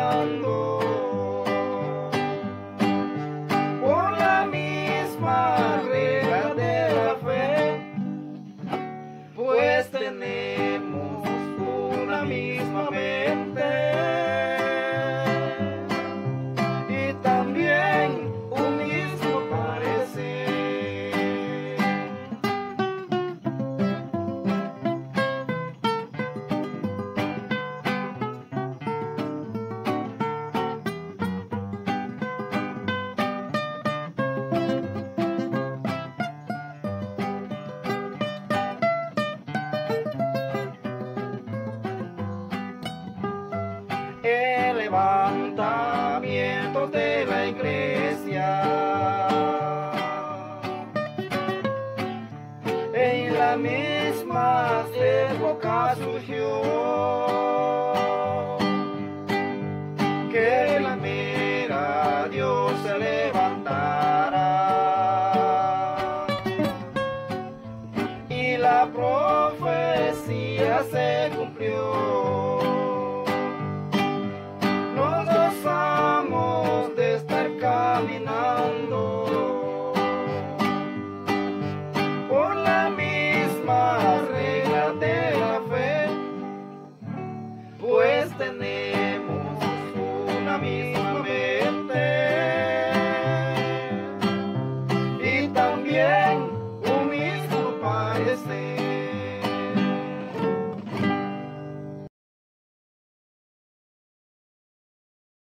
pasando por la misma regla de la fe, pues tenemos una misma mente y también un mismo parecer. El levantamiento de la iglesia en la misma época surgió, que primera Dios se levantara y la profecía se cumplió.